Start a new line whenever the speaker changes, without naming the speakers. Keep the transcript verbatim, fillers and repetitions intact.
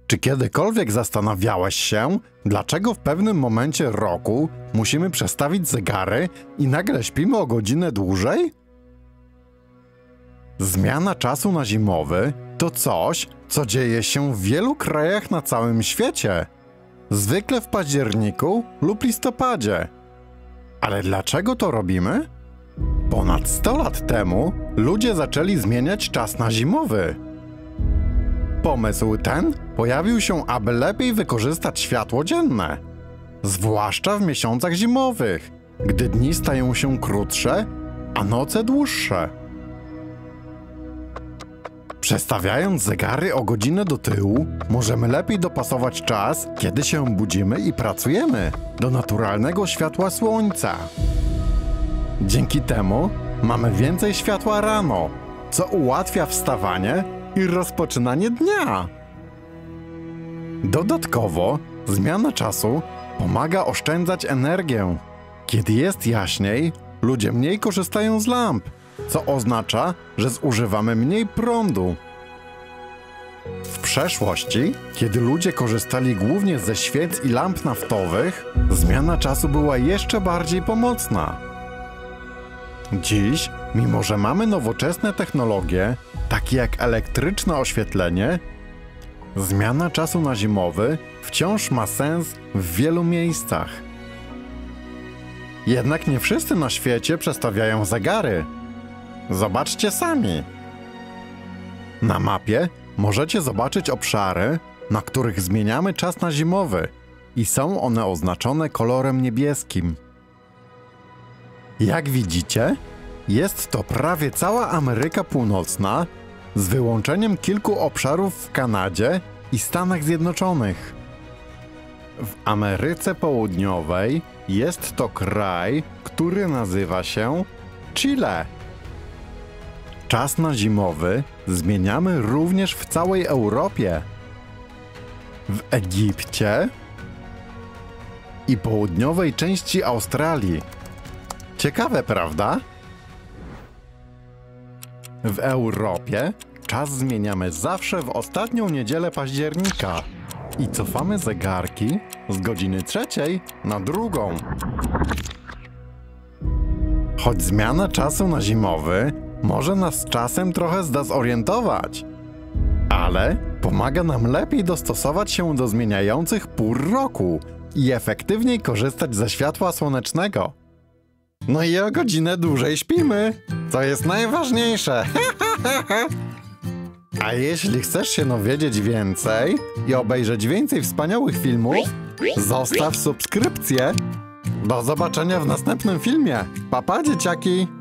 Czy kiedykolwiek zastanawiałeś się, dlaczego w pewnym momencie roku musimy przestawić zegary i nagle śpimy o godzinę dłużej? Zmiana czasu na zimowy to coś, co dzieje się w wielu krajach na całym świecie. Zwykle w październiku lub listopadzie. Ale dlaczego to robimy? Ponad sto lat temu ludzie zaczęli zmieniać czas na zimowy. Pomysł ten pojawił się, aby lepiej wykorzystać światło dzienne, zwłaszcza w miesiącach zimowych, gdy dni stają się krótsze, a noce dłuższe. Przestawiając zegary o godzinę do tyłu, możemy lepiej dopasować czas, kiedy się budzimy i pracujemy, do naturalnego światła słońca. Dzięki temu mamy więcej światła rano, co ułatwia wstawanie i rozpoczynanie dnia. Dodatkowo zmiana czasu pomaga oszczędzać energię. Kiedy jest jaśniej, ludzie mniej korzystają z lamp, co oznacza, że zużywamy mniej prądu. W przeszłości, kiedy ludzie korzystali głównie ze świec i lamp naftowych, zmiana czasu była jeszcze bardziej pomocna. Dziś, mimo że mamy nowoczesne technologie, takie jak elektryczne oświetlenie, zmiana czasu na zimowy wciąż ma sens w wielu miejscach. Jednak nie wszyscy na świecie przestawiają zegary. Zobaczcie sami. Na mapie możecie zobaczyć obszary, na których zmieniamy czas na zimowy i są one oznaczone kolorem niebieskim. Jak widzicie, jest to prawie cała Ameryka Północna, z wyłączeniem kilku obszarów w Kanadzie i Stanach Zjednoczonych. W Ameryce Południowej jest to kraj, który nazywa się Chile. Czas na zimowy zmieniamy również w całej Europie. W Egipcie i południowej części Australii. Ciekawe, prawda? W Europie czas zmieniamy zawsze w ostatnią niedzielę października i cofamy zegarki z godziny trzeciej na drugą. Choć zmiana czasu na zimowy może nas czasem trochę zdezorientować, ale pomaga nam lepiej dostosować się do zmieniających pór roku i efektywniej korzystać ze światła słonecznego. No i o godzinę dłużej śpimy, co jest najważniejsze. A jeśli chcesz się dowiedzieć więcej i obejrzeć więcej wspaniałych filmów, zostaw subskrypcję. Do zobaczenia w następnym filmie. Pa, pa, dzieciaki!